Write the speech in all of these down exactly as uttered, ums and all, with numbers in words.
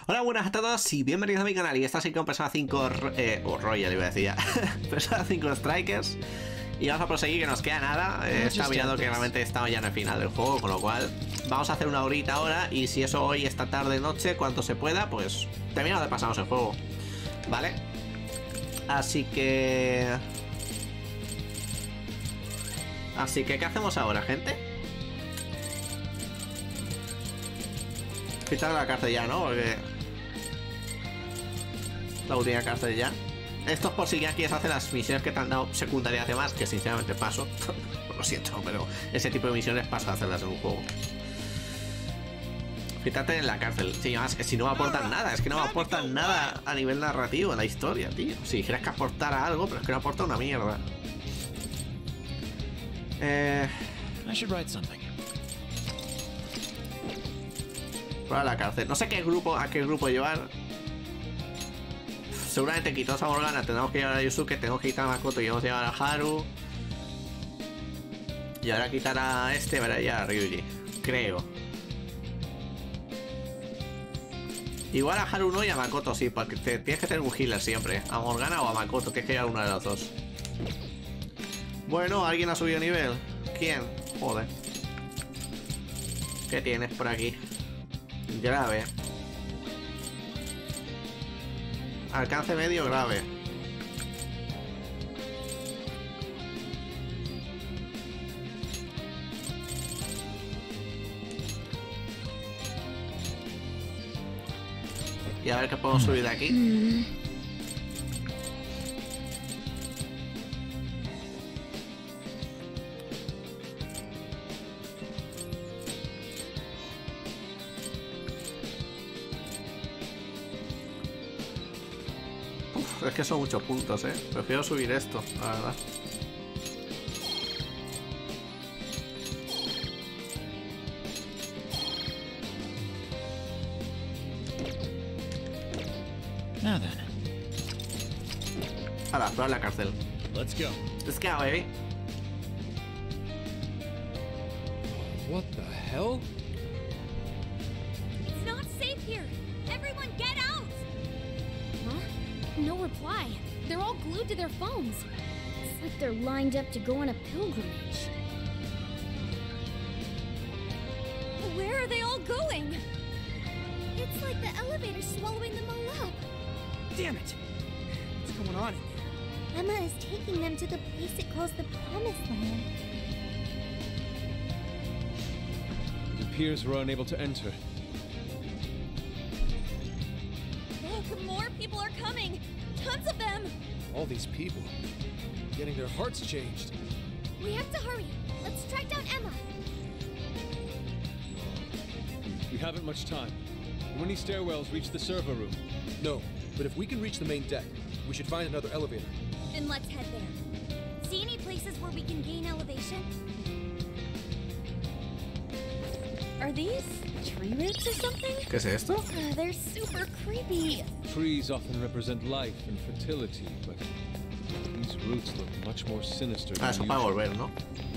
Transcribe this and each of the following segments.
Hola, buenas a todos y bienvenidos a mi canal. Y esta sí que es Persona cinco eh, o Royal, iba a decir ya. Persona cinco Strikers. Y vamos a proseguir, que nos queda nada. eh, Está mirando que realmente estamos ya en el final del juego, con lo cual vamos a hacer una horita ahora. Y si eso hoy, esta tarde, noche, cuanto se pueda, pues terminamos de pasarnos el juego, ¿vale? Así que... Así que, ¿qué hacemos ahora, gente? Quitar la cárcel ya, ¿no? Porque... La última cárcel ya. Esto es por si ya quieres hacer las misiones que te han dado secundarias de más, que sinceramente paso. Lo siento, pero ese tipo de misiones paso a hacerlas en un juego. Fíjate en la cárcel. Sí, más que si no me aportan nada, es que no me aportan nada a nivel narrativo en la historia, tío. Si dijeras que aportara algo, pero es que no aporta una mierda. Eh... I should write something. Para la cárcel. No sé qué grupo, a qué grupo llevar. Seguramente quitamos a Morgana, tenemos que llevar a Yusuke, tenemos que quitar a Makoto y vamos a llevar a Haru. Y ahora quitar a este, ¿verdad? Y a Ryuji. Creo. Igual a Haru no y a Makoto sí, porque te, tienes que tener un healer siempre. A Morgana o a Makoto, tienes que llevar una de las dos. Bueno, ¿alguien ha subido nivel? ¿Quién? Joder. ¿Qué tienes por aquí? Grave. Alcance medio grave. Y a ver qué podemos subir de aquí. Es que son muchos puntos, eh. Prefiero subir esto, la verdad. Now then. Ahora, probar la cárcel. Let's go. Let's go, baby. What the hell? It's not safe here. Everyone get out! Huh? No reply. They're all glued to their phones. It's like they're lined up to go on a pilgrimage. Where are they all going? It's like the elevator's swallowing them all up. Damn it! What's going on in here? Emma is taking them to the place it calls the Promised Land. It appears we're unable to enter. Look, more people are coming! Tons of them! All these people, getting their hearts changed. We have to hurry. Let's track down Emma. We haven't much time. How many stairwells reach the server room? No, but if we can reach the main deck, we should find another elevator. Then let's head there. See any places where we can gain elevation? Are these tree roots or something? ¿Qué es esto? Uh, they're super creepy. Trees often represent life and fertility, but these roots look much more sinister Ah, than eso para usual. volver, ¿no?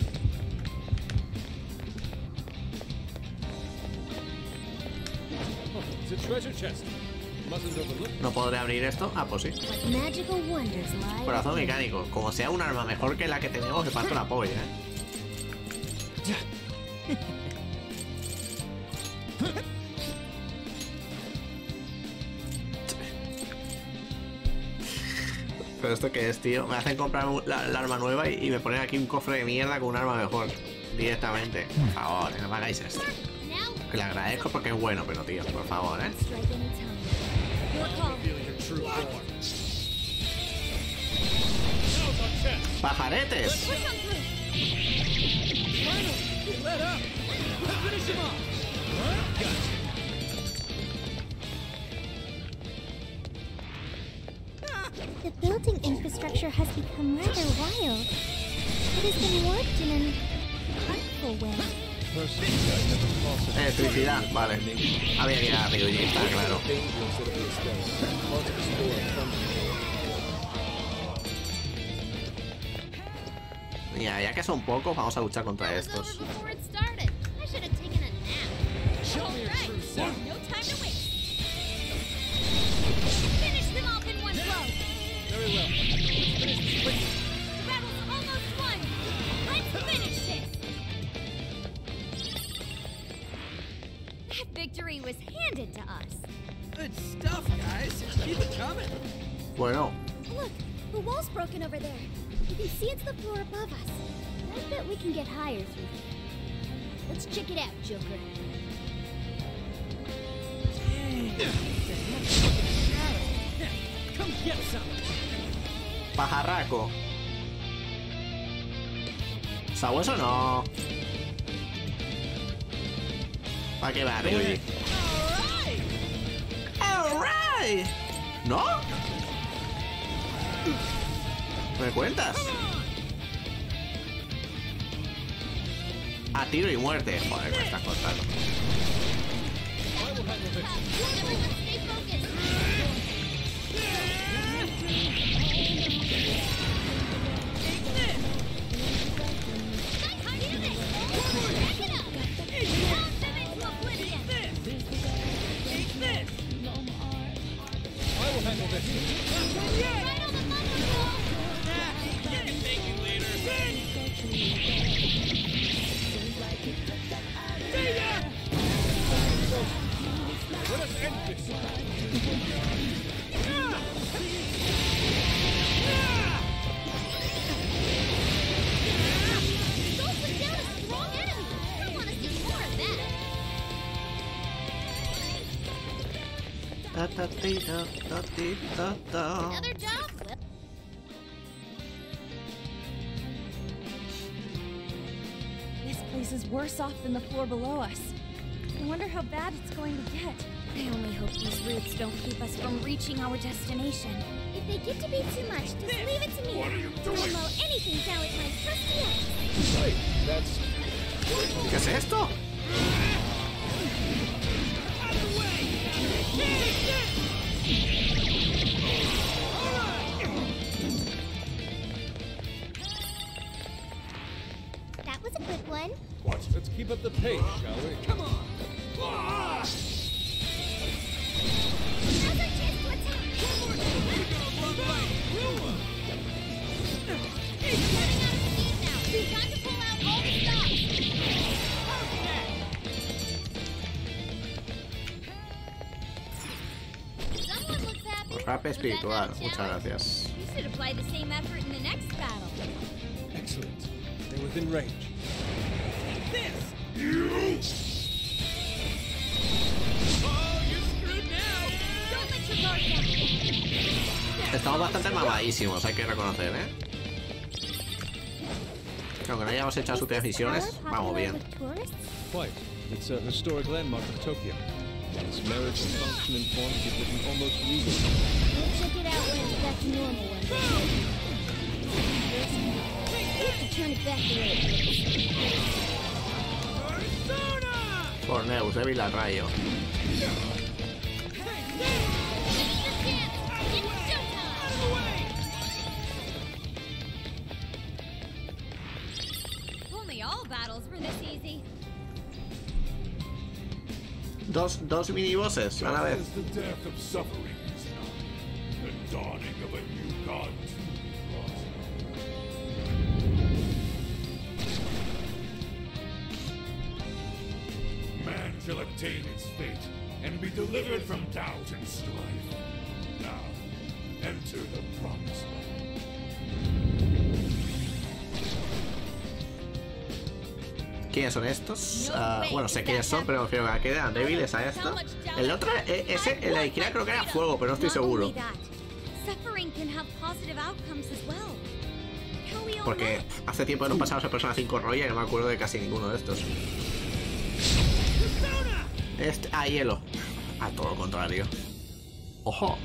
Oh, it's a treasure chest. Mustn't overlook it. ¿No podré abrir esto? Ah, pues sí. What magical wonders lie. Corazón mecánico. Como sea un arma mejor que la que tenemos, me parto la polla, eh. Pero esto qué es, tío. Me hacen comprar la, la arma nueva y, y me ponen aquí un cofre de mierda con un arma mejor. Directamente. Por favor, no me hagáis esto. Now, Que le agradezco porque es bueno, pero tío, por favor, eh. strike any time. Your call. ¡Pajaretes! Push on through. Let up! Finish him off! Gotcha. The building infrastructure has become rather wild. It has been warped in an harmful way. Personally, I never thought such a Electricidad, vale. Había que ir a Ryuji, está claro. dangerous at this extent. Hard to explore and come Ya, ya que son pocos, vamos a luchar contra That was estos. over before it started. I should have taken a nap. All right, no time to waste. was handed to us. Good stuff, guys. Keep it coming. Bueno, Look, the wall's broken over there. You can see it's the floor above us. I bet we can get higher through there. Let's check it out, Joker. Come get some. pajarraco. ¿Sabueso no? ¿Para qué va, Ruby? Alright. ¿No? ¿Me cuentas? A tiro y muerte. Joder, me estás contando. Another job? Well, This place is worse off than the floor below us. I wonder how bad it's going to get. I only hope these roots don't keep us from reaching our destination. If they get to be too much, just leave it to me. What are you doing? I'll mow anything down with my trusty axe. Right, that's... ¿Qué es esto? That was a quick one. Let's keep up the pace, shall we? Come on! Now's our chance to attack. We're running out of steam now. Time to pull out all the stops. Someone looks happy. Rap Was that espiritual. not a Muchas challenge? gracias. We should apply the same effort in the next battle. Excellent. They're within range. Estamos bastante mamadísimos, hay que reconocer, ¿eh? Aunque no hayamos hecho las últimas misiones, vamos bien. Quite. It's a historic landmark of Tokyo. Its marriage and function and form give it an almost regal. We'll check it out when it's back to normal one day. We have to turn it back the way it was. Corneus, débil al rayo. Only all battles were this easy. Dos, dos minibosses, a la vez. Is the death of sufferings, the dawning of a new god. Man shall obtain its fate and be delivered from doubt and strife. Now, enter the promised land. ¿Quiénes son estos? Uh, bueno, sé quiénes son, pero prefiero que quedan débiles a esto. El otro, eh, ese, el de la izquierda creo que era fuego, pero no estoy seguro. Porque hace tiempo que no pasamos a Persona cinco Royal y no me acuerdo de casi ninguno de estos. Este, a hielo. A todo lo contrario. ¡Ojo!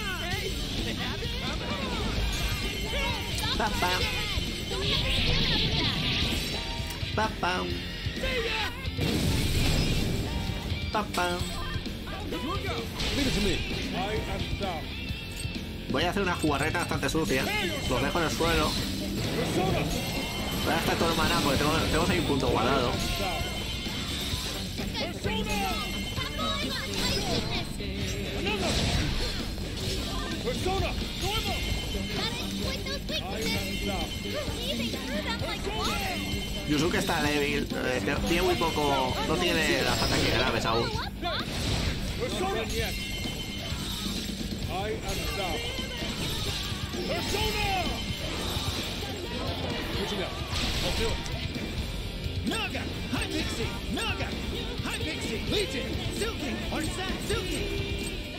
Bam, bam. Papam. Papam. Leave it to me. I am down. Voy a hacer una jugarreta bastante sucia. Los dejo en el suelo. Voy a gastar todo el maná porque tengo, tenemos ahí un punto guardado. Persona! Yusuke está débil, eh, tiene muy poco, no tiene las ataques graves aún. Persona! I am down. Persona! Switching up. I'll do it. Naga! Hi Pixie! Naga! Hi Pixie! Legion! Suki! Arsatsuki!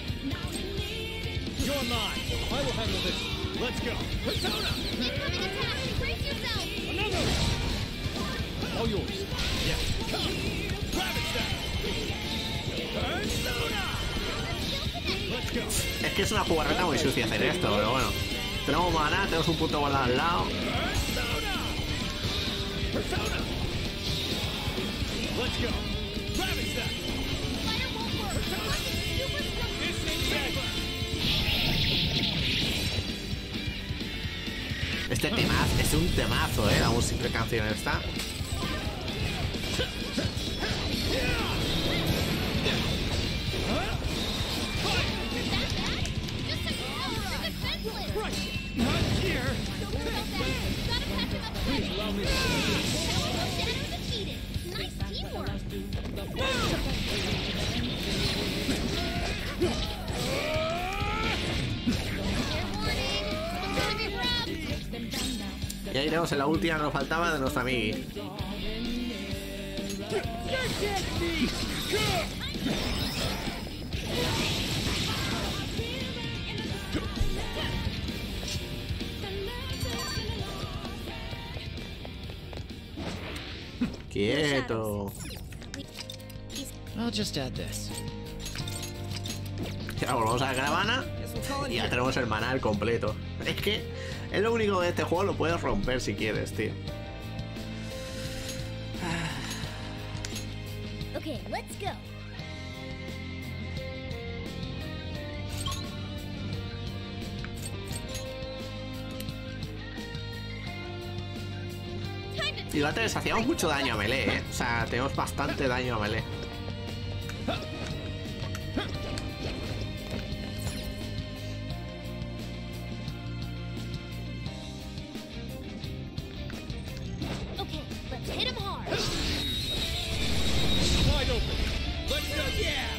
You're mine! I will handle this. Let's go! Persona! Incoming attack! Brace yourself! Another! All yours. Yeah! Come! Grab it down! Persona! Let's go! Es que es una jugarreta muy sucia hacer esto, pero bueno. Tenemos maná, tenemos un punto guardado al lado. Persona! Persona! Let's go! Grab it down! Fire won't work! Super strong! This ain't saber! Este temazo, es un temazo, eh, la música canción esta. Not here! Nice teamwork! Y ahí tenemos en la última que nos faltaba de nuestra amigui. Quieto. I'll just add this. Ya volvemos a la caravana y ya tenemos el maná al completo. Es que es lo único de este juego, lo puedes romper si quieres, tío. Okay, let's go. Y antes hacíamos mucho daño a melee, ¿eh? O sea, tenemos bastante daño a melee. Okay, let's hit him hard. Wide open. Let's go. Yeah.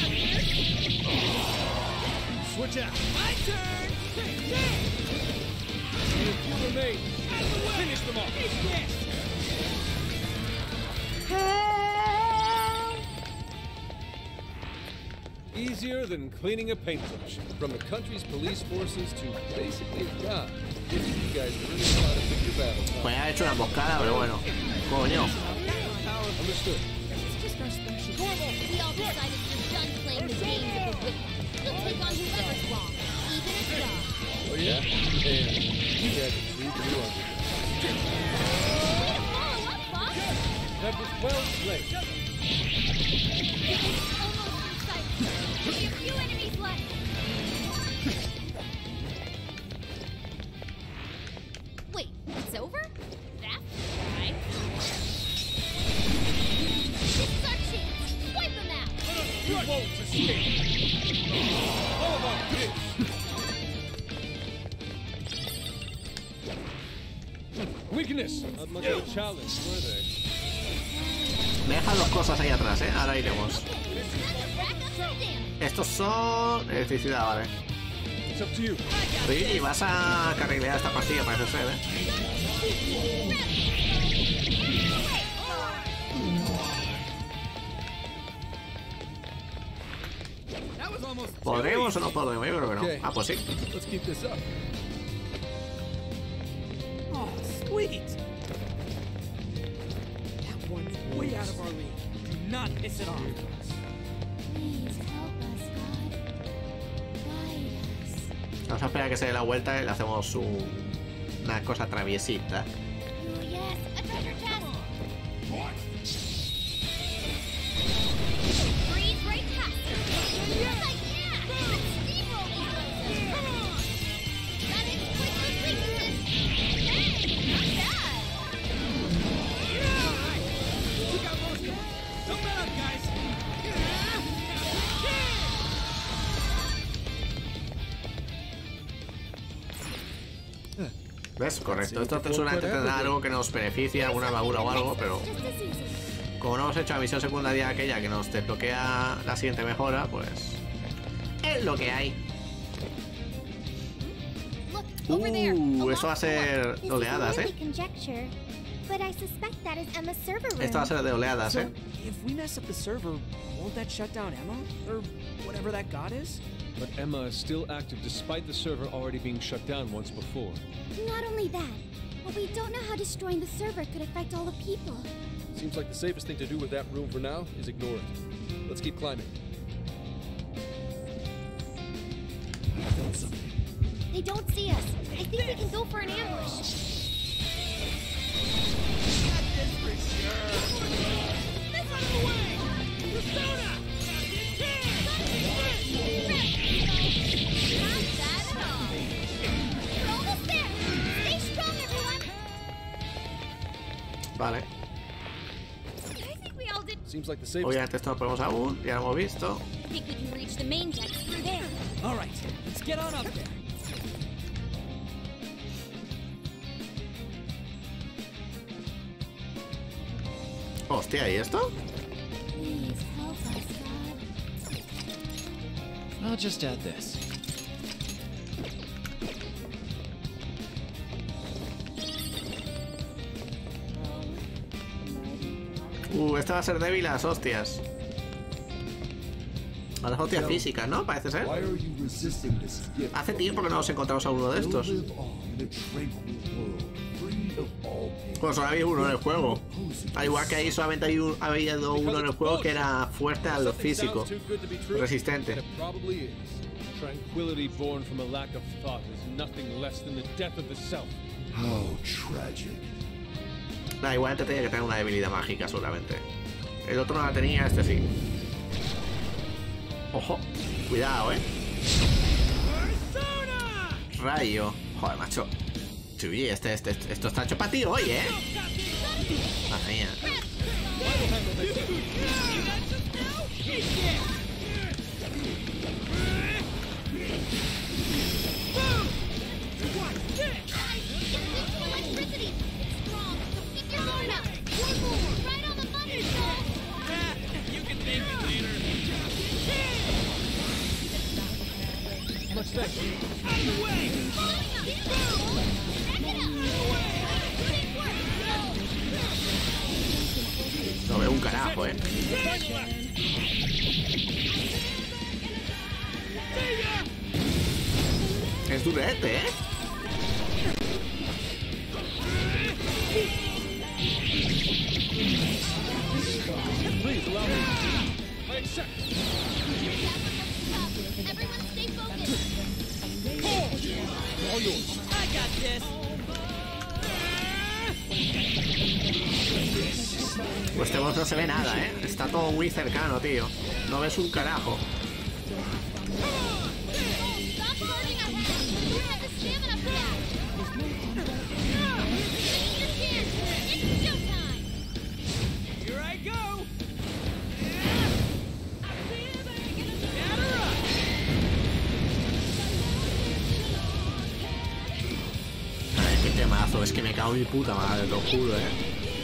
Switch out. My turn! Only a few remain. Finish them off. Easier than cleaning a paintbrush. From the country's police forces to basically a job. You guys really know how to pick your battles, huh? Pues ha hecho una emboscada, pero bueno. Coño. Understood. We all decided we're done playing the games of the wicked. We'll take on whoever's wrong, even if God. Oh yeah? And you had to prove you under. Way to follow up, Fox! That was well played. It's almost in sight. Only a few enemies left. Wait, it's over? That's right. This is our chance. Wipe them out. You won't escape. How about this? Weakness. Not much of a challenge, were they? Deja dos cosas ahí atrás, eh. Ahora iremos. Rack up some damage. Estos son electricidad, vale. It's up to you. Sí, vas a carrilear esta partida, parece ser, eh. That was almost ¿Podremos o no podremos? Yo creo que no. Ah, pues sí. Let's keep this up. Oh, sweet. That one's way out of our league. Do not piss it off. Please help us, God. Guide us. Vamos a esperar a que se dé la vuelta y le hacemos un- una cosa traviesita. Oh, yes, a treasure chest. ¿Ves? Correcto. Esto seguramente tendrá algo que nos beneficia, alguna armadura o algo, pero como no hemos hecho la misión secundaria aquella que nos desbloquea la siguiente mejora, pues es lo que hay. Uh, eso va a ser oleadas, ¿eh? Esto va a ser de oleadas, ¿eh? If we mess up the server, won't that shut down Emma? Or whatever that god is? But Emma is still active despite the server already being shut down once before. Not only that, but we don't know how destroying the server could affect all the people. Seems like the safest thing to do with that room for now is ignore it. Let's keep climbing. They don't see us. I think we can go for an ambush. Vale. Seems like the safest. Obviamente esto no podemos aún, ya lo hemos visto. I think we can reach the main deck through there. All right, let's get on up there. Hostia, ¿y esto? Please help us, God. I'll just add this. Uh, esta va a ser débil las hostias. A las hostias físicas, ¿no? Parece ser. Why are you resisting this gift? Hace tiempo que no nos encontramos a uno de estos. Live on in a tranquil world, free of all pain. Pues solo había uno en el juego. Al igual que ahí solamente había un- había habido uno en el juego que era fuerte a lo físico, resistente. It probably is. Tranquility born from a lack of thought is nothing less than the death of the self. How tragic. Da igual, este tenía que tener una debilidad mágica seguramente. El otro no la tenía, este sí. Ojo, cuidado, eh. Rayo. Joder, macho. Sí, este, este, este- esto está hecho para ti hoy, eh. Madre mía. No veo un carajo, eh. Es durete, eh. Please allow me. I accept. Everyone stay focused. All yours. I got this. Pues este boss no se ve nada, eh. Está todo muy cercano, tío. No ves un carajo. Stop hurting us. We don't have the stamina for that. Take your chance. It's showtime. Here I go. Batter up. Ay, qué temazo. Es que me cago en mi puta madre, te lo juro, eh.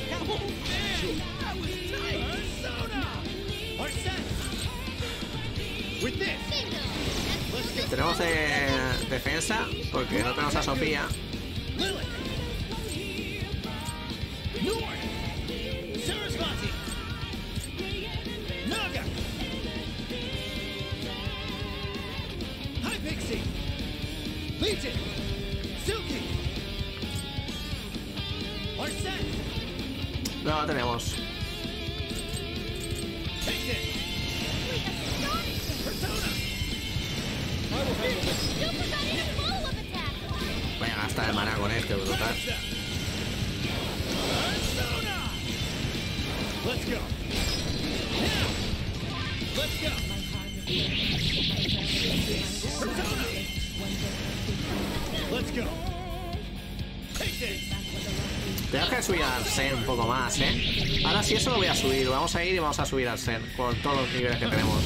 With this, Tenemos eh, defensa, porque no tenemos a Sofía. Lilith, Nord, Sarasvati, Naga, Hypixie, Legion, Silky, Arsene, No la tenemos. take it, Persona, Super got in follow-up attack. Voy a gastar el maná con este, brutal. Persona. Let's go. Now. Let's go. Persona. Let's go. Take this. Tengo que subir al Sen un poco más, eh. Ahora sí, eso lo voy a subir. Vamos a ir y vamos a subir al Sen con todos los niveles que tenemos.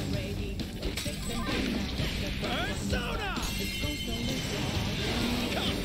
Persona. Come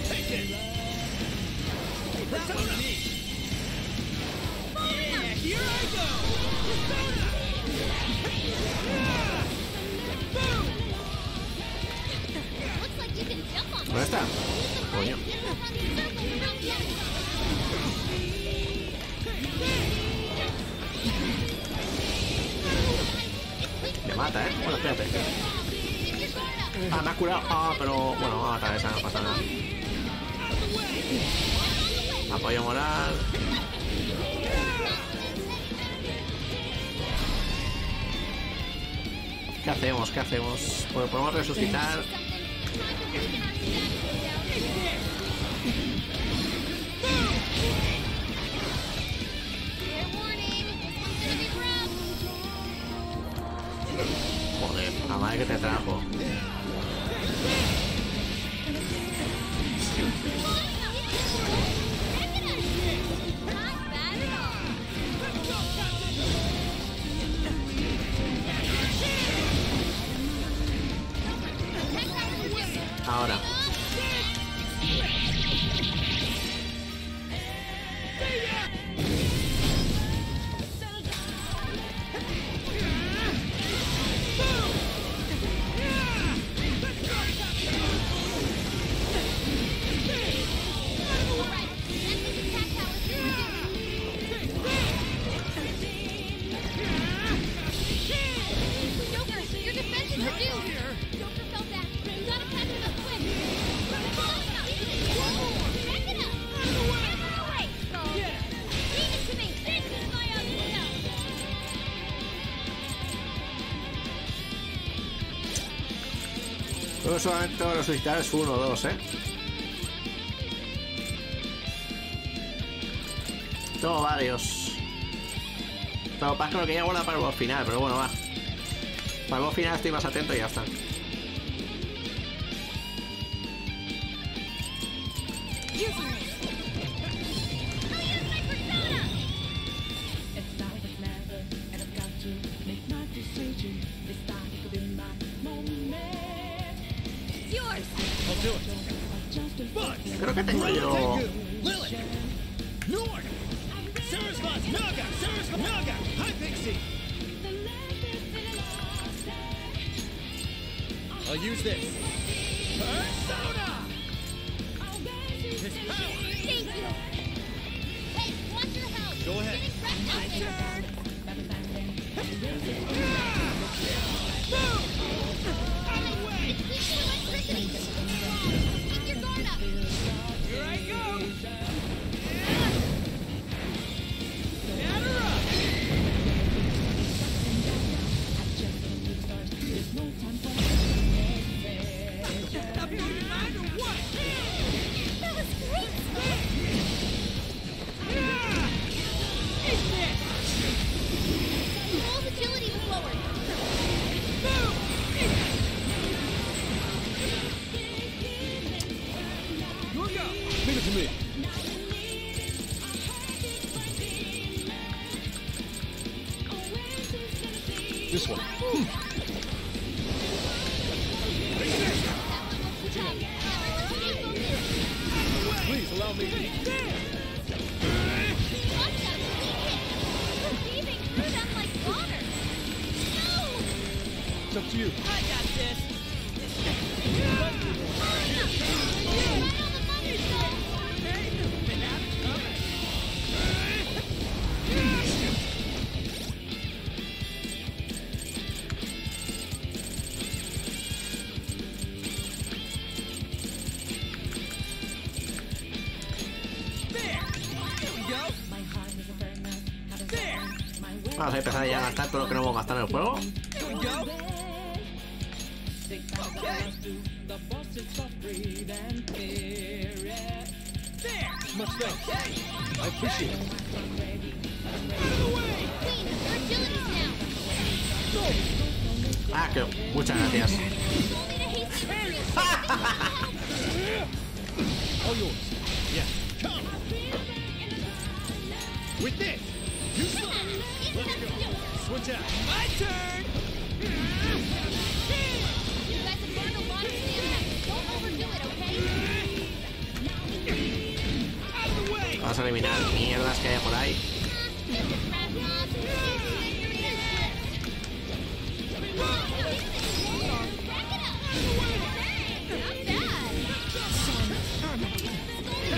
Me mata, ¿eh? Bueno, espérate. Ah, me ha curado. Ah, pero bueno, vamos a matar esa, no pasa nada. Apoyo moral. ¿Qué hacemos? ¿Qué hacemos? Pues podemos resucitar. Joder, la madre que te trajo. Ahora. Yo solamente tengo que resucitar es uno o dos, eh. Tengo varios. Lo que pasa es que lo quería guardar para el boss final, pero bueno, va. Para el boss final estoy más atento y ya está. Creo que tengo yo. Norn! Sarasvaz Naga! Sarasvaz Naga! Hi, Pixie! I'll use this. Persona! His power! Thank you! Hey, watch your health! Go ahead. My turn! Out of the way! Keep your electricity! Keep your guard up! Here I go! Batter up! Up in your mind or what? That was great! Eat this! Roll agility forward! Boom! Your go! Leave it to me. This one. Please allow me. Watch out! We're weaving through them like water! No! It's up to you. I got this! Right on the money, Joel! And now it's coming! There! There we go! There! Vamos a empezar ya a gastar todo lo que no hemos gastado en el juego. There we go! Okay! There! Much thanks. I appreciate it. Out of the way! Queen, your agility's now! Ah, que muchas gracias. Only to hasten serious! All yours. Yeah, come! With this! You slow! Switch out! My turn! You guys have burned a lot of stamina. Don't overdo it, okay? Out of the way! Vamos a eliminar mierdas que haya por ahí. Not bad.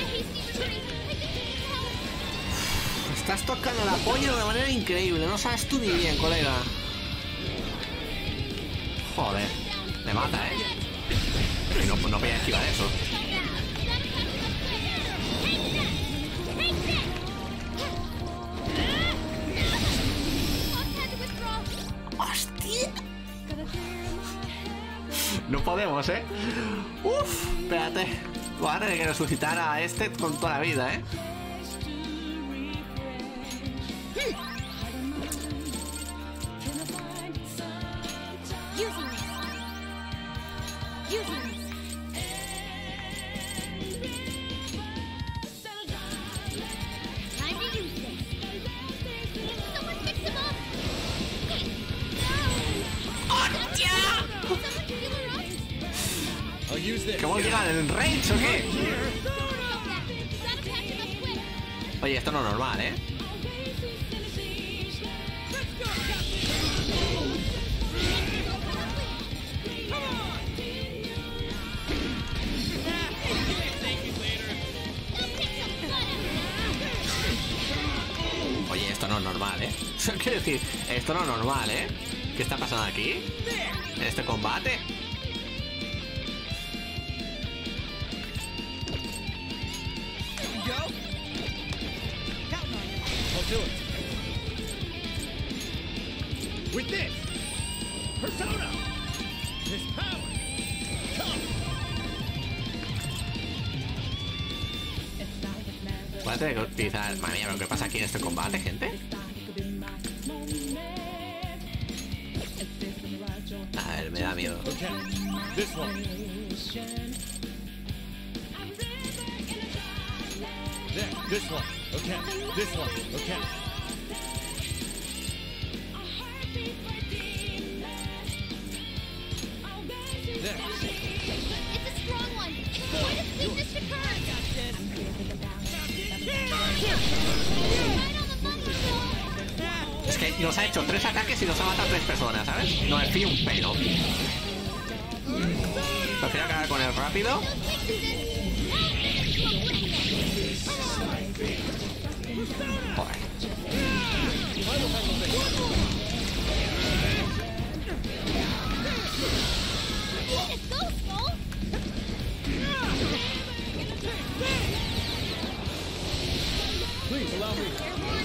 estás tocando la polla de una manera increíble. No sabes tú ni bien, colega. Joder. Me mata, ¿eh? Y no, no voy a esquivar eso. ¡Hostia! No podemos, ¿eh? Uf, espérate. Voy a tener que resucitar a este con toda la vida, ¿eh? ¿Que hemos llegado en Rage o qué? Oye, esto no es normal, ¿eh? Oye, esto no es normal, ¿eh? Quiero decir, esto no es normal, ¿eh? ¿Qué está pasando aquí? ¿En este combate? With this, Persona, this power, come. Voy a tener que utilizar... Madre mía, ¿pero qué pasa aquí en este combate, gente? A ver, me da miedo. Okay, this one. Next, this one. Okay, this one. Okay. Es que nos ha hecho tres ataques y nos ha matado a tres personas, ¿sabes? No me fío un pelo. Prefiero acabar con él rápido. Joder. Please allow me.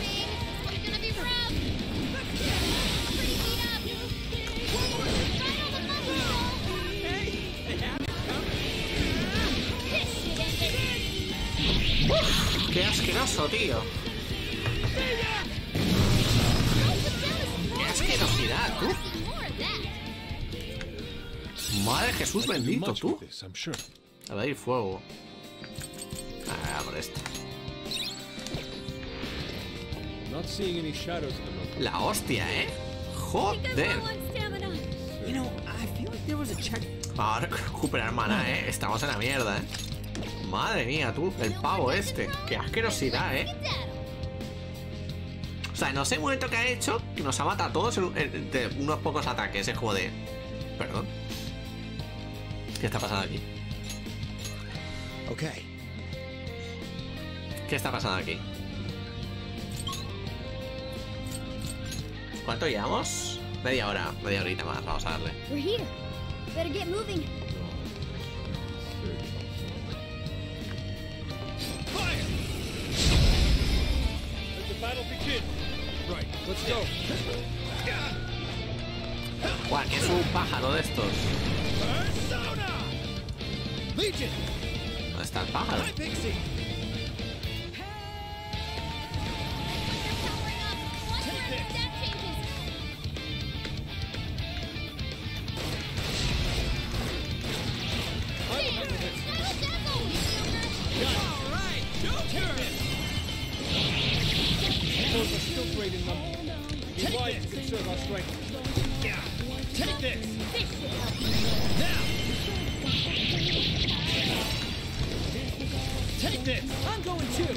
Uf, ¡qué asqueroso, tío! ¡Qué asquerosidad, tú! Madre Jesús bendito, tú. A ver, fuego. Ah, por esto. Not seeing any shadows at the moment. La hostia, ¿eh? Joder. You know, I feel like there was a check. Ahora recuperar mana, ¿eh? Estamos en la mierda, ¿eh? Madre mía, tú, el pavo este. Qué asquerosidad, ¿eh? O sea, no sé el momento que ha hecho que nos ha matado a todos en, en, de unos pocos ataques. Es como de... Perdón. ¿Qué está pasando aquí? Okay. ¿Qué está pasando aquí? ¿Cuánto llevamos? Media hora, media horita más, vamos a darle. We're here. Better get moving. Fire! Let the battle begin. Right, let's go. Guau, que es un pájaro de estos. Persona! Legion! ¿Dónde está el pájaro? Hi, Pixie! Those are still great in number. Be wise to conserve our strength. Yeah! Take this! Now! Take this! I'm going too.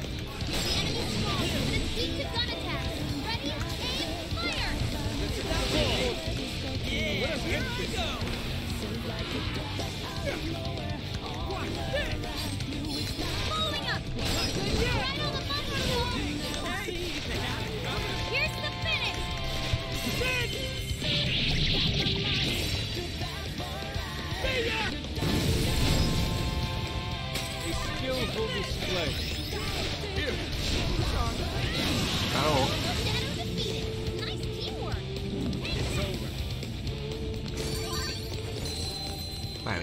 Let us hit this! Moving up! Right on the muscle!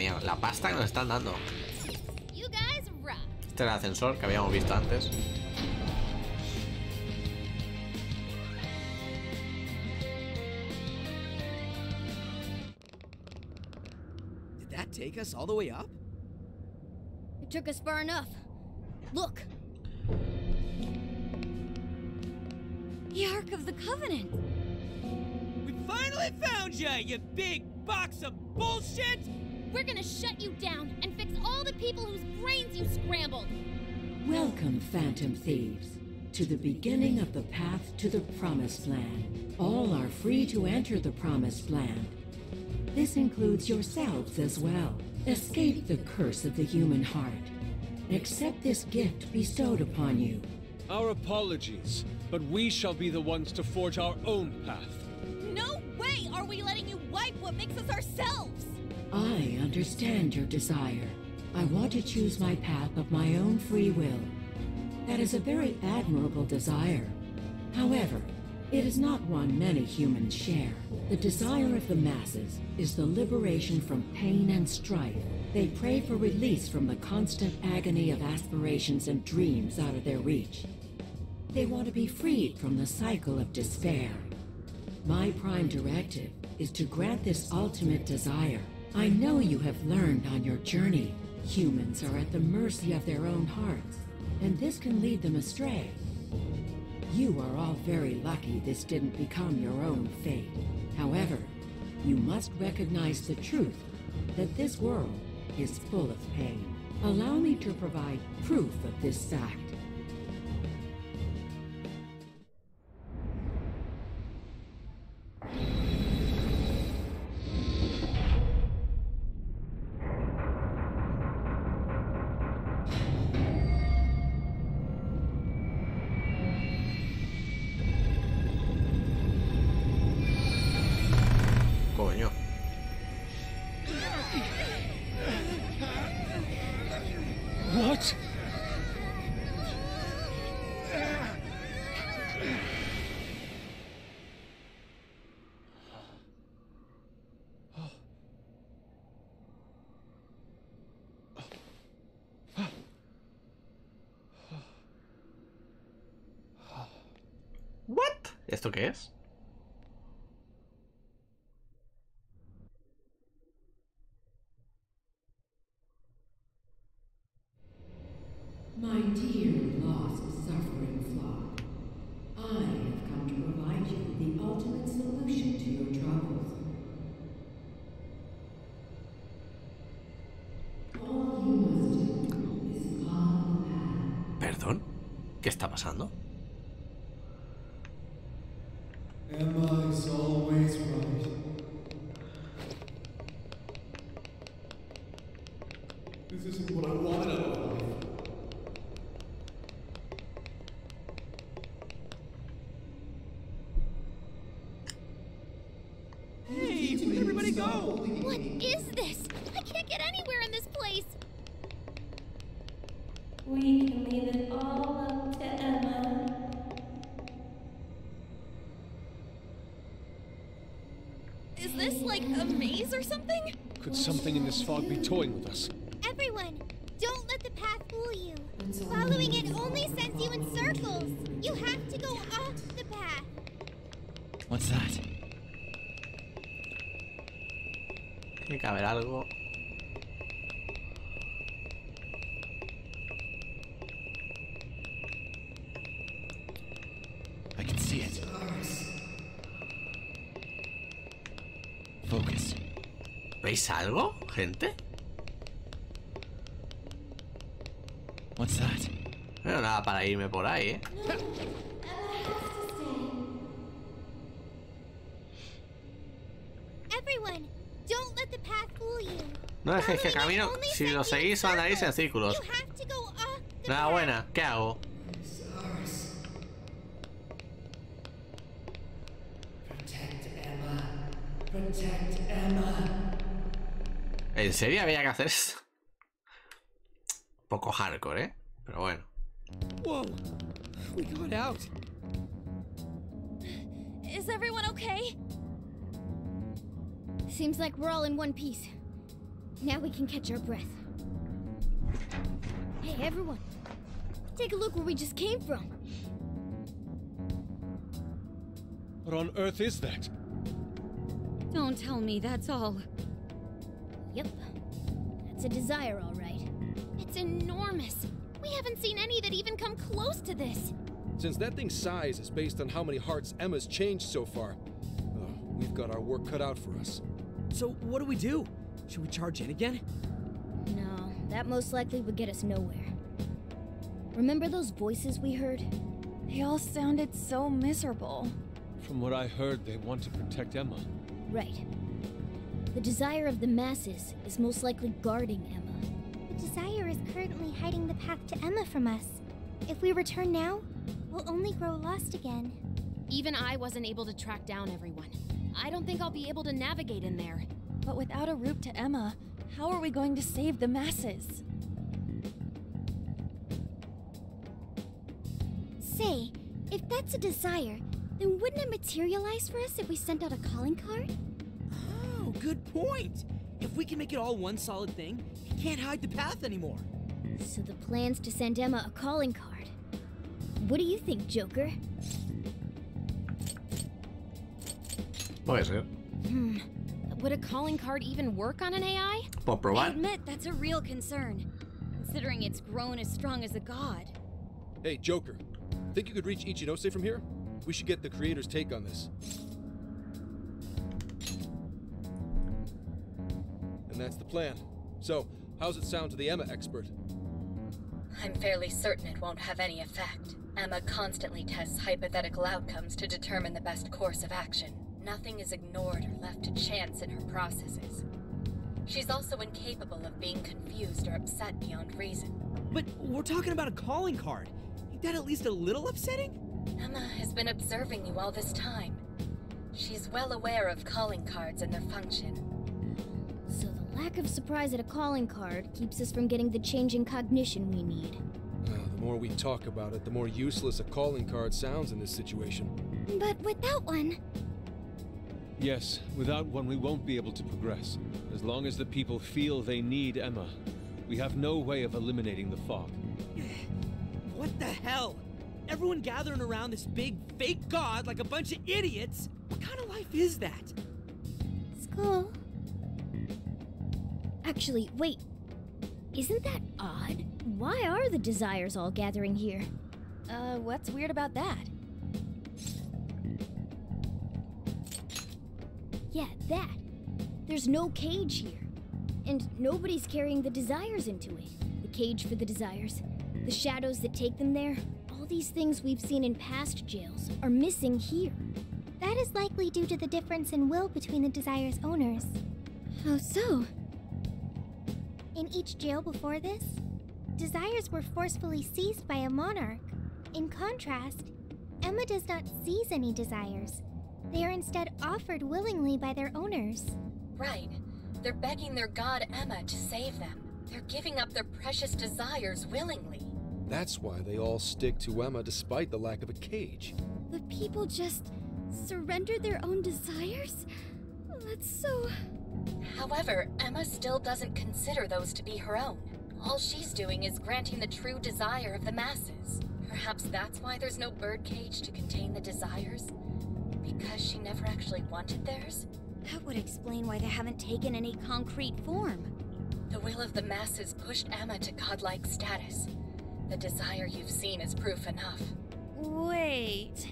mía, la pasta que nos están dando. You guys rock. Este era el ascensor que habíamos visto antes. Did that take us all the way up? It took us far enough. Look. The Ark of the Covenant. We finally found ya, you big box of bullshit! We're gonna shut you down and fix all the people whose brains you scrambled. Welcome, Phantom Thieves, to the beginning of the path to the Promised Land. All are free to enter the Promised Land. This includes yourselves as well. Escape the curse of the human heart. Accept this gift bestowed upon you. Our apologies, but we shall be the ones to forge our own path. No way are we letting you wipe what makes us ourselves! I understand your desire. I want to choose my path of my own free will. That is a very admirable desire. However, it is not one many humans share. The desire of the masses is the liberation from pain and strife. They pray for release from the constant agony of aspirations and dreams out of their reach. They want to be freed from the cycle of despair. My prime directive is to grant this ultimate desire. I know you have learned on your journey. Humans are at the mercy of their own hearts, and this can lead them astray. You are all very lucky this didn't become your own fate. However, you must recognize the truth that this world is full of pain. Allow me to provide proof of this fact. Coño. What? What? ¿Esto qué es? My dear lost suffering flock, I have come to provide you the ultimate solution to your troubles. All you must do is follow the path. ¿Perdón? ¿Qué está pasando? Emma is always right. This isn't what I wanted out of life. Hey, where'd everybody go? What is this? I can't get anywhere in this place. We can leave it all up to Emma. Is this like a maze or something? Could something in this fog be toying with us? Everyone, don't let the path fool you. Following it only sends you in circles. You have to go off the path. What's that? Tiene que haber algo. I can see it. Focus. ¿Veis algo, gente? What's that? No veo nada para irme por ahí, ¿eh? Everyone, don't let the path fool you. No dejéis que Following it camino. only Si lo sends you in seguís, andaréis en circles. círculos. You have to go off the Nada path. buena. ¿Qué hago? Protect Emma. Protect Emma. ¿En serio había que hacer esto? Un poco hardcore, ¿eh? Pero bueno. Whoa! We got out. Is everyone okay? Seems like we're all in one piece. Now we can catch our breath. Hey, everyone. Take a look where we just came from. What on earth is that? Don't tell me that's all. Yep. That's a desire, all right. It's enormous. We haven't seen any that even come close to this. Since that thing's size is based on how many hearts Emma's changed so far, oh, we've got our work cut out for us. So what do we do? Should we charge in again? No, that most likely would get us nowhere. Remember those voices we heard? They all sounded so miserable. From what I heard, they want to protect Emma. Right. The desire of the masses is most likely guarding Emma. The desire is currently hiding the path to Emma from us. If we return now, we'll only grow lost again. Even I wasn't able to track down everyone. I don't think I'll be able to navigate in there. But without a route to Emma, how are we going to save the masses? Say, if that's a desire, then wouldn't it materialize for us if we sent out a calling card? Oh, good point. If we can make it all one solid thing, we can't hide the path anymore. So the plan's to send Emma a calling card. What do you think, Joker? Puede ser. Hmm. Would a calling card even work on an A I? Por I probar. admit that's a real concern, considering it's grown as strong as a god. Hey, Joker. Think you could reach Ichinose from here? We should get the creator's take on this. And that's the plan. So, how's it sound to the Emma expert? I'm fairly certain it won't have any effect. Emma constantly tests hypothetical outcomes to determine the best course of action. Nothing is ignored or left to chance in her processes. She's also incapable of being confused or upset beyond reason. But we're talking about a calling card. Ain't that at least a little upsetting? Emma has been observing you all this time. She's well aware of calling cards and their function. So the lack of surprise at a calling card keeps us from getting the change in cognition we need. Uh, the more we talk about it, the more useless a calling card sounds in this situation. But without one... Yes, without one we won't be able to progress. As long as the people feel they need Emma, we have no way of eliminating the fog. What the hell? Everyone gathering around this big fake god like a bunch of idiots? What kind of life is that? Skull? Actually, wait. Isn't that odd? Why are the desires all gathering here? Uh, what's weird about that? Yeah, that. There's no cage here. And nobody's carrying the desires into it. The cage for the desires. The shadows that take them there. All these things we've seen in past jails are missing here. That is likely due to the difference in will between the desire's owners. How so? In each jail before this, desires were forcefully seized by a monarch. In contrast, Emma does not seize any desires. They are instead offered willingly by their owners. Right. They're begging their god Emma to save them. They're giving up their precious desires willingly. That's why they all stick to Emma despite the lack of a cage. The people just surrendered their own desires? That's so... However, Emma still doesn't consider those to be her own. All she's doing is granting the true desire of the masses. Perhaps that's why there's no birdcage to contain the desires? Because she never actually wanted theirs? That would explain why they haven't taken any concrete form. The will of the masses pushed Emma to godlike status. The desire you've seen is proof enough. Wait.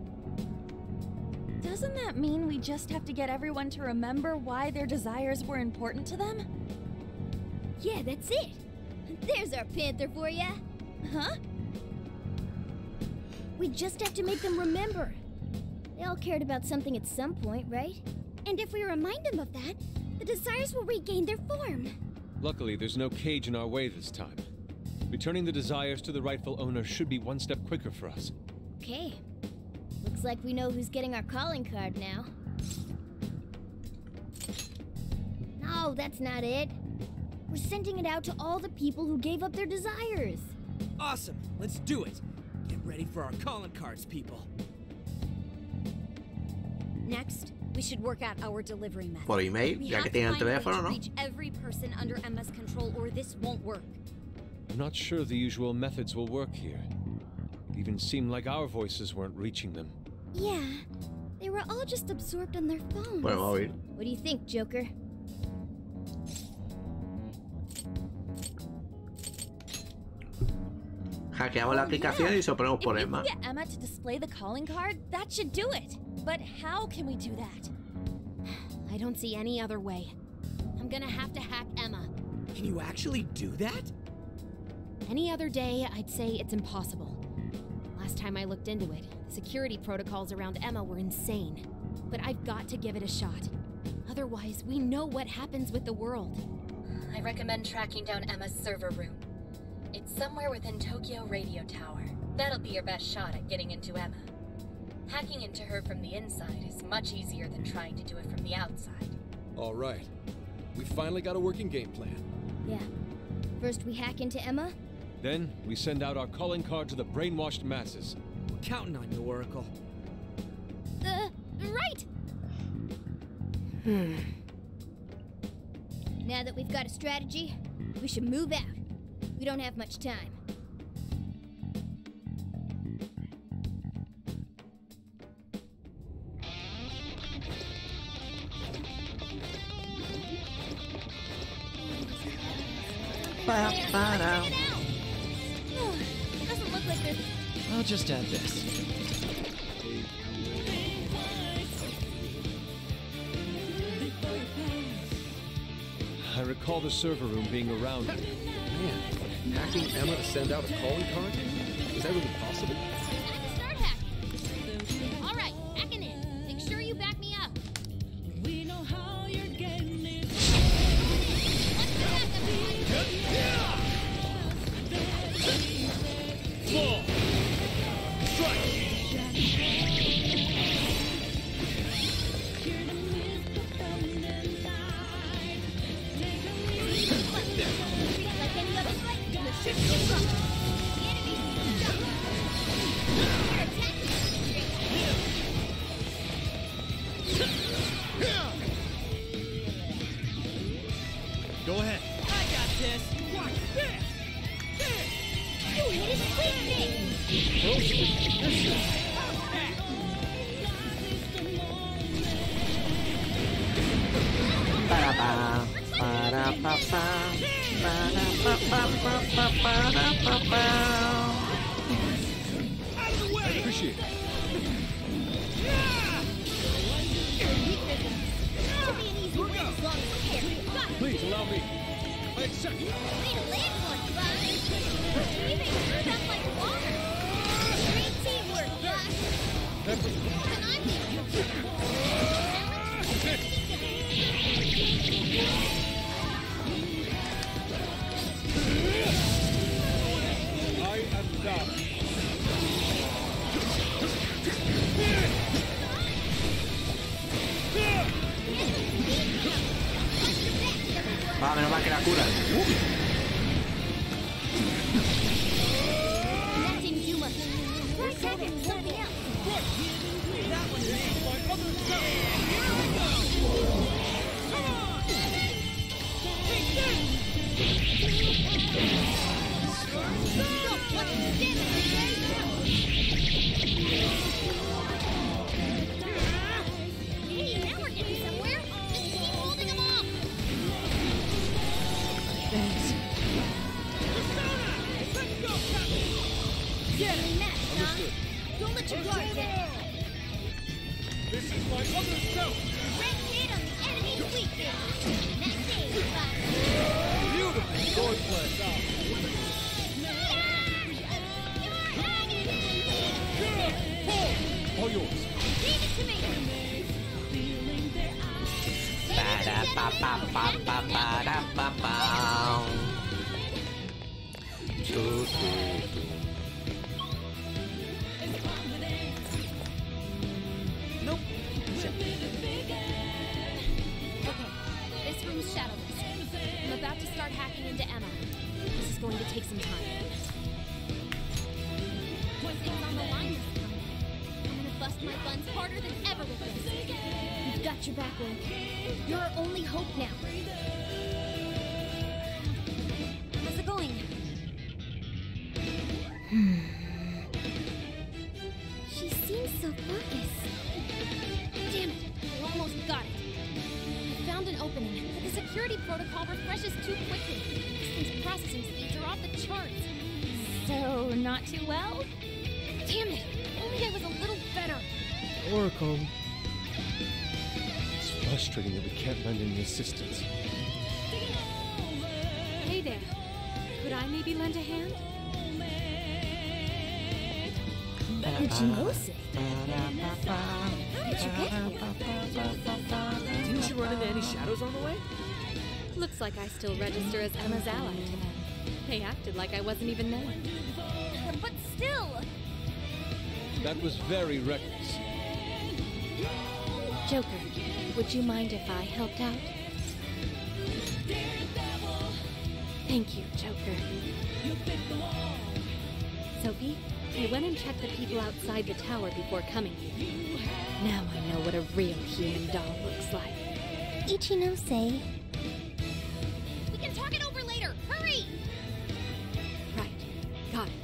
Doesn't that mean we just have to get everyone to remember why their desires were important to them? Yeah, that's it. There's our panther for ya. Huh? We just have to make them remember. They all cared about something at some point, right? And if we remind them of that, the desires will regain their form. Luckily, there's no cage in our way this time. Returning the desires to the rightful owner should be one step quicker for us. Okay. Looks like we know who's getting our calling card now. No, that's not it. We're sending it out to all the people who gave up their desires. Awesome. Let's do it. Get ready for our calling cards, people. Next, we We should work out our delivery method. Por email, We ya have que to tiene el find a way teléfono, to ¿no? reach every person under Emma's control, or this won't work. I'm not sure the usual methods will work here. It even seemed like our voices weren't reaching them. Yeah, they were all just absorbed on their phones. Por el móvil. What do you think, Joker? Hackeamos la aplicación y soponemos por If Emma. we can get Emma to display the calling card, that should do it. But how can we do that? I don't see any other way. I'm gonna have to hack Emma. Can you actually do that? Any other day, I'd say it's impossible. Last time I looked into it, the security protocols around Emma were insane. But I've got to give it a shot. Otherwise, we know what happens with the world. I recommend tracking down Emma's server room. It's somewhere within Tokyo Radio Tower. That'll be your best shot at getting into Emma. Hacking into her from the inside is much easier than trying to do it from the outside. All right. We finally got a working game plan. Yeah. First we hack into Emma. Then, we send out our calling card to the brainwashed masses. We're counting on you, Oracle. Uh, right! Hmm. Now that we've got a strategy, we should move out. We don't have much time. Ba, ba, da. Doesn't look like there's... I'll just add this. I recall the server room being around here. Man, hacking Emma to send out a calling card? Is that really possible? Time to start hacking. All right, hacking in. Make sure you back me up. We know how you're getting it. Fall! Strike! Like any other fight, the ship will drop. The enemy is stuck. We're attacking. Go ahead. I got this. Watch this. You hit his weakness. Para pa, para pa pa, para pa pa pa pa para pa pa. I appreciate it. Should be an easy win as long as we're here. Got it. Please allow me. I accept. Way to land one, Flash. We make sure that's like water. Great teamwork, Flash. And I'm the I am done. Ah, menos mal que la cura. That didn't do much. Try targeting something else. That one is my other self. Here we go. Come on. Take this. Don't want to stand Hey, now we're getting somewhere. Just keep holding them off. Thanks. Let's go, Captain. Get him matched, huh? Don't let your guard down. This is my other self. Red hit on the enemy's weakness. That's it, Flash. Beautiful swordplay. All yours. Leave it to me. Para pa pa pa pa para pa pa. Tu, tu, tu. Nope. Okay, this room's shadowless. I'm about to start hacking into Emma. This is going to take some time. Things on the line this time. I'm gonna bust my buns harder than ever with this. You've got your back, Link. You're our only hope now. How's it going? She seems so focused. Damn it! We almost got it. I found an opening, but the security protocol refreshes too quickly. This thing's processing speeds are off the charts. So, not too well? Damn it! Only I was a little better. Oracle. It's frustrating that we can't lend any assistance. Hey there. Could I maybe lend a hand? Ichinose? How did you get here? Didn't you run into any shadows on the way? Looks like I still register as Emma's ally to them. They acted like I wasn't even there. But still! That was very reckless. Joker, would you mind if I helped out? Thank you, Joker. Sophie, I went and checked the people outside the tower before coming here. Now I know what a real human doll looks like. Ichinose. We can talk it over later! Hurry! Right. Got it.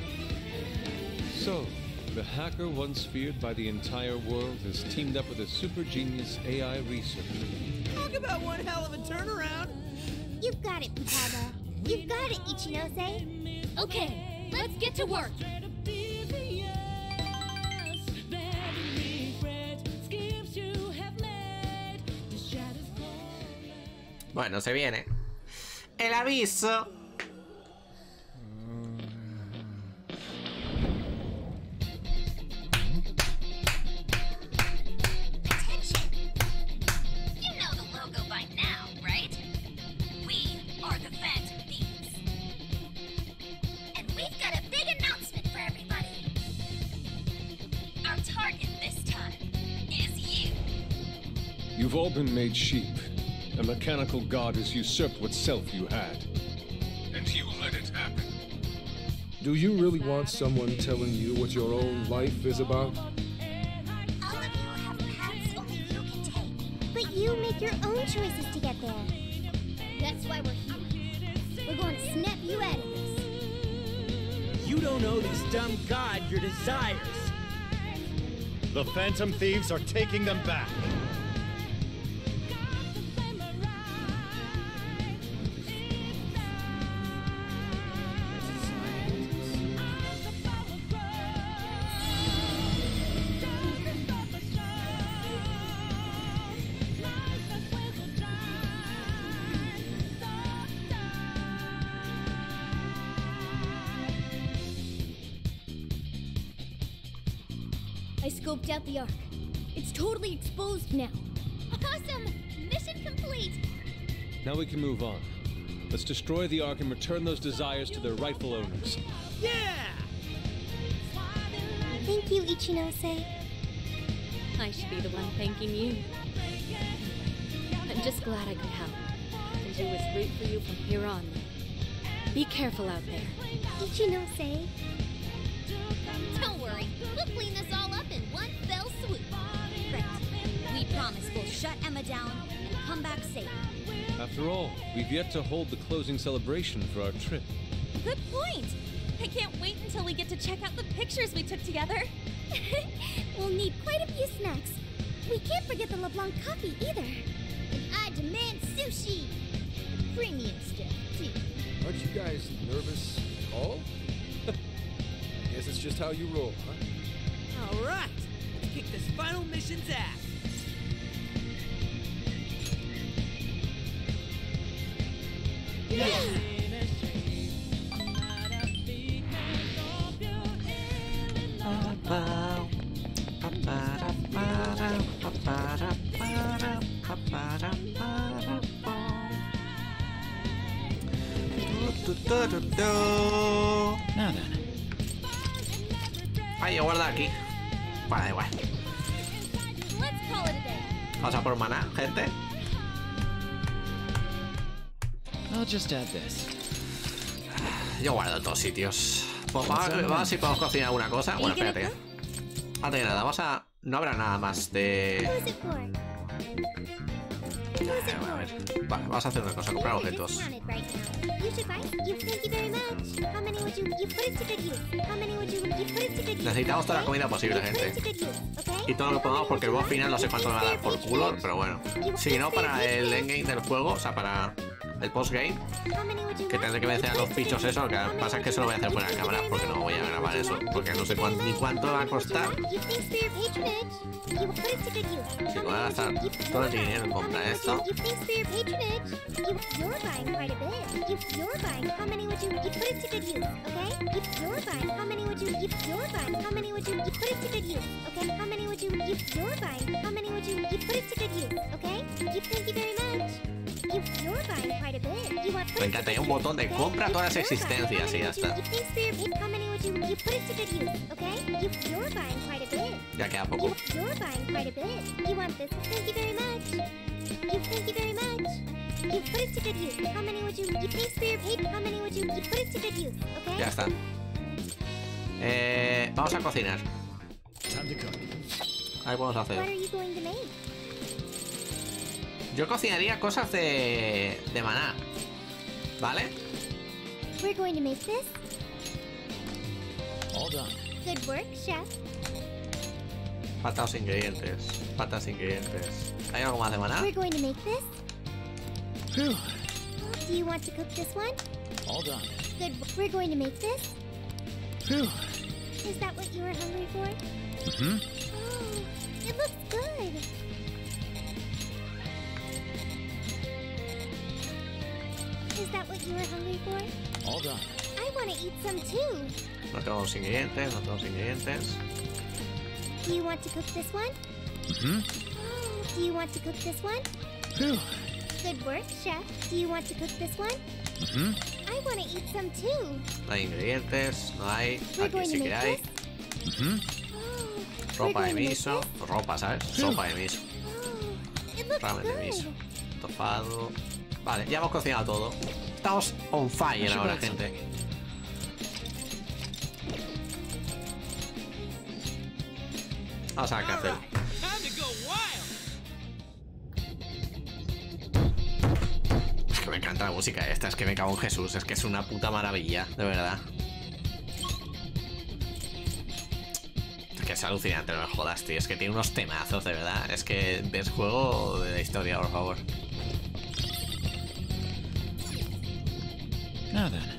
So, the hacker once feared by the entire world has teamed up with a super genius A I researcher. Talk about one hell of a turnaround! You've got it, Futaba. You've got it, Ichinose. Okay, let's get to work! Bueno, se viene el aviso. Attention! You know the logo by now, right? We are the Phantom Thieves. And we've got a big announcement for everybody. Our target this time is you. You've all been made sheep. A mechanical god has usurped what self you had. And you let it happen. Do you really want someone telling you what your own life is about? All of you have paths only you can take. But you make your own choices to get there. That's why we're here. We're going to snap you out of this. You don't owe this dumb god your desires. The Phantom Thieves are taking them back. I scoped out the Ark. It's totally exposed now. Awesome! Mission complete! Now we can move on. Let's destroy the Ark and return those desires to their rightful owners. Yeah! Thank you, Ichinose. I should be the one thanking you. I'm just glad I could help. And do what's root for you from here on. Be careful out there. Ichinose. Don't worry. We'll clean this all up in one fell swoop. Right. We promise we'll shut Emma down and come back safe. After all, we've yet to hold the closing celebration for our trip. Good point! I can't wait until we get to check out the pictures we took together. We'll need quite a few snacks. We can't forget the LeBlanc coffee either. And I demand sushi! Premium stuff, too. Aren't you guys nervous at all? I guess it's just how you roll, huh? All right, let's kick this final mission's ass. Yeah! Now then. Ay, yo guarda aquí. Bueno, da igual. Let's call it a day. Vamos a por maná, gente. I'll just add this. Yo guardo en todos sitios. Pues vamos, vamos a ver si podemos cocinar alguna cosa. Bueno, espérate. Antes de nada, vamos a... No habrá nada más de... Who's it for? Who's it A ver, for? vale, vamos a hacer una cosa, comprar objetos. Discounted right now. You should buy. You thank you very much. How many would you you put it to good use? How many would you you put it to good use? Necesitamos toda la comida posible, You put gente. it to good use, okay? Y todo lo que podamos porque el boss final no sé cuánto me va a dar por culo, pero bueno. Si no, para el endgame del juego, o sea, para el postgame, que tendré que vencer a los bichos eso, lo que pasa es que eso lo voy a hacer fuera de cámara porque no voy a grabar eso, porque no sé cuán, ni cuánto va a costar. Si voy a gastar todo el dinero en comprar esto. You're buying quite a bit. You, you're buying. How many would you? You put it to good use, okay? You, you're buying. How many would you? You, you're buying. How many would you? You put it to good use, okay? How many would you? You, you're buying. How many would you? You put it to good use, okay? You, thank you very much. You, you're buying quite a bit. You want. Me encantaría un botón de compra todas las existencias y ya está. How many would you? You put it to good use, okay? You, you're buying quite a bit. Ya queda poco. You, you're buying quite a bit. You want this? Thank you very much. You, thank you very much. You put it to good use. How many would you? You thanks for your pay. How many would you? You put it to good use, okay? Ya está. Eh, vamos a cocinar. Ahí podemos What are hacer. you going to make? Yo cocinaría cosas de, de maná, ¿vale? We're going to make this. All done. Good work, chef. Faltan ingredientes. Faltan ingredientes. ¿Hay algo más de maná? We're going to make this. Phew. Do you want to cook this one? All done. Good. We're going to make this. Phew. Is that what you were hungry for? Mm-hmm. Oh, it looks good. Is that what you were hungry for? All done. I want to eat some too. No tengo los ingredientes, no tengo los ingredientes. Do you want to cook this one? Mm-hmm. Oh, do you want to cook this one? Phew. Good work, chef. Do you want to cook this one? Mm-hmm. I want to eat some too. No hay ingredientes, no hay. We're Aquí going sí to que make hay. this. Mm-hmm. We're Ropa de going to make miso. this. Ropa, ¿sabes? Sopa de miso. Oh, it looks Ramen de good. miso. Tofado. Vale, ya hemos cocinado todo. Estamos on fire ahora, gente. Vamos a ver qué hacer. Time to go wild. Es que me encanta la música esta, es que me cago en Jesús, es que es una puta maravilla, de verdad. Es que es alucinante, no me jodas, tío. Es que tiene unos temazos, de verdad. Es que ves juego de la historia, por favor. Now then.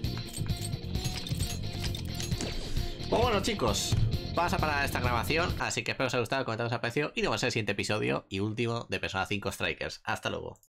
Pues bueno, chicos, vamos a parar esta grabación, así que espero que os haya gustado, comentarios, aprecio y nos vemos en el siguiente episodio y último de Persona cinco Strikers. Hasta luego.